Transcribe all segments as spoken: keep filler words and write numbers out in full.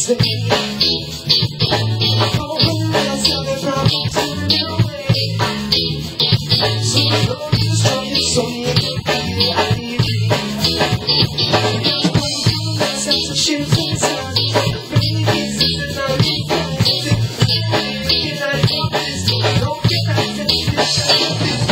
say. Oh, when I tell the problem turn away. So I know you're strong, you're so you can be I need you. Because when you let sense of shoes inside, the baby kisses and I need you. Can I do this? Don't get back to the shadow.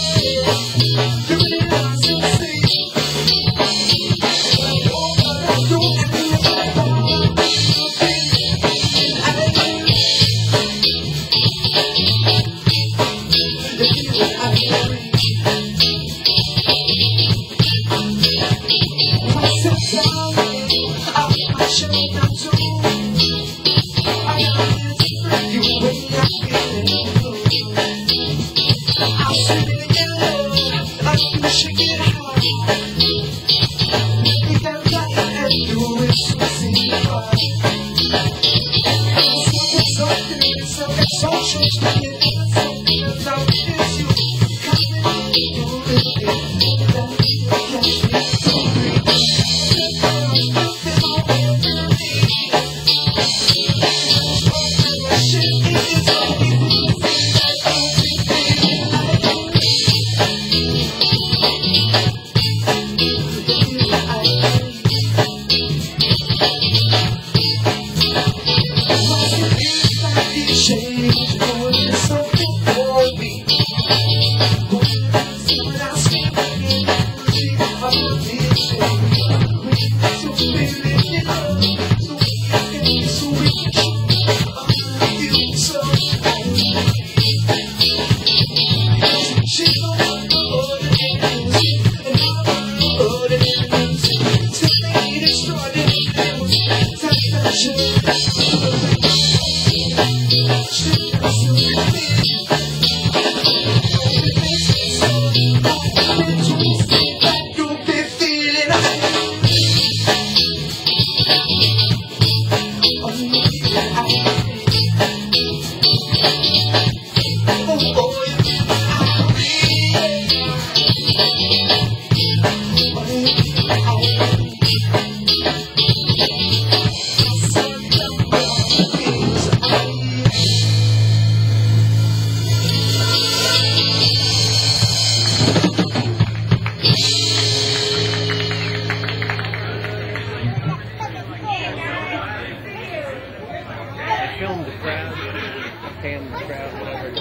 Film the crowd, pan the crowd, whatever.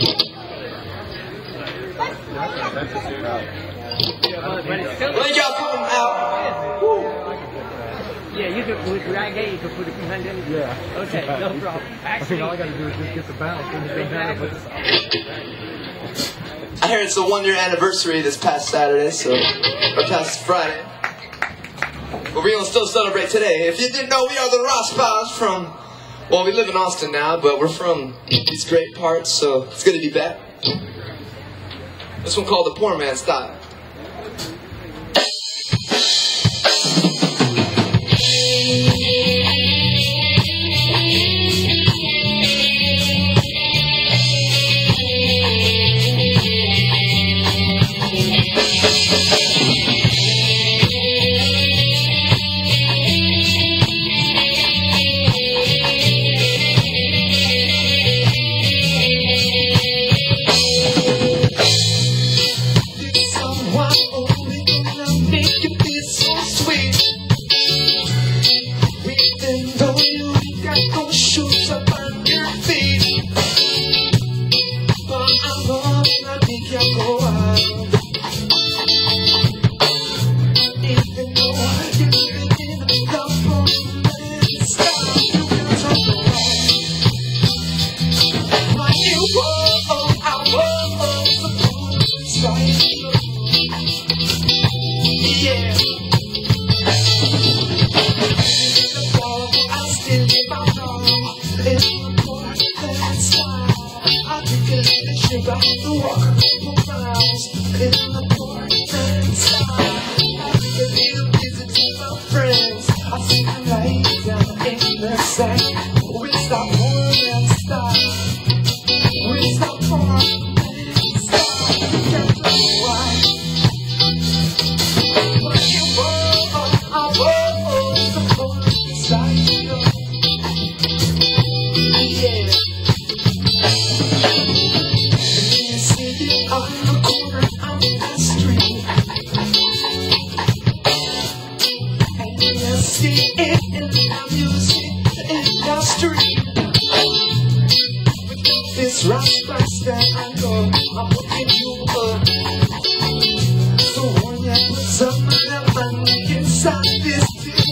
That's just the crowd. When y'all come out, woo. Yeah, you could, with reggae, you could put it behind him. Yeah. Okay, no problem. Actually, I mean, all I gotta do is just get the bounce and then behind it. I heard it's the one year anniversary this past Saturday, so, or past Friday. But we're gonna still celebrate today. If you didn't know, we are the Ross Pals from, well, we live in Austin now, but we're from these great parts, so it's good to be back. This one called the Poor Man Style. see it in the music industry. This rush price that I know, I'm looking you up. So when you put some of that money inside this thing,